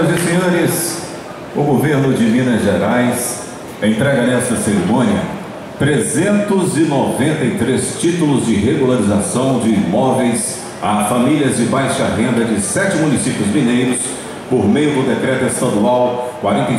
Senhoras e senhores, o governo de Minas Gerais entrega nesta cerimônia 393 títulos de regularização de imóveis a famílias de baixa renda de 7 municípios mineiros por meio do Decreto Estadual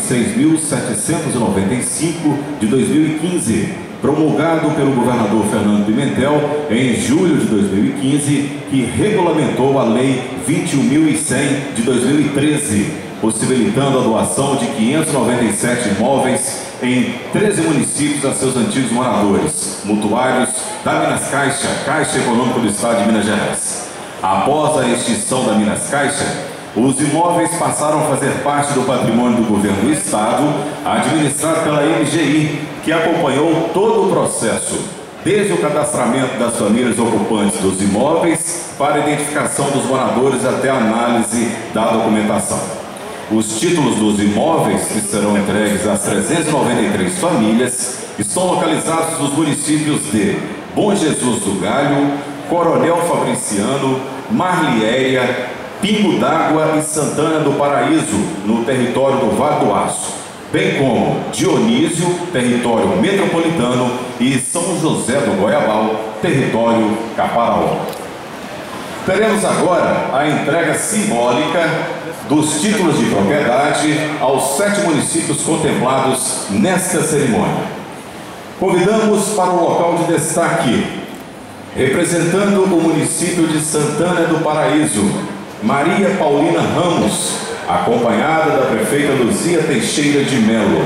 46.795 de 2015, promulgado pelo governador Fernando Pimentel em julho de 2015, que regulamentou a Lei 21.100 de 2013, possibilitando a doação de 597 imóveis em 13 municípios a seus antigos moradores, mutuários da Minas Caixa, Caixa Econômica do Estado de Minas Gerais. Após a extinção da Minas Caixa, os imóveis passaram a fazer parte do patrimônio do governo do Estado, administrado pela MGI, que acompanhou todo o processo, desde o cadastramento das famílias ocupantes dos imóveis para a identificação dos moradores até a análise da documentação. Os títulos dos imóveis que serão entregues às 393 famílias estão localizados nos municípios de Bom Jesus do Galho, Coronel Fabriciano, Marliéria, Pingo d'Água e Santana do Paraíso, no território do Vale do Aço, bem como Dionísio, território metropolitano, e São José do Goiabal, território Caparaó. Teremos agora a entrega simbólica dos títulos de propriedade aos 7 municípios contemplados nesta cerimônia. Convidamos para o local de destaque, representando o município de Santana do Paraíso, Maria Paulina Ramos, acompanhada da prefeita Luzia Teixeira de Melo.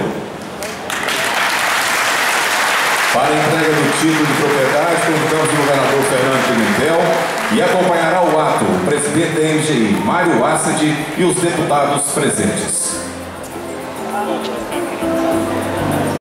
Para a entrega do título de propriedade, convidamos o governador Fernando Pimentel e acompanhará o ato o presidente da MGI, Mário Assad, e os deputados presentes.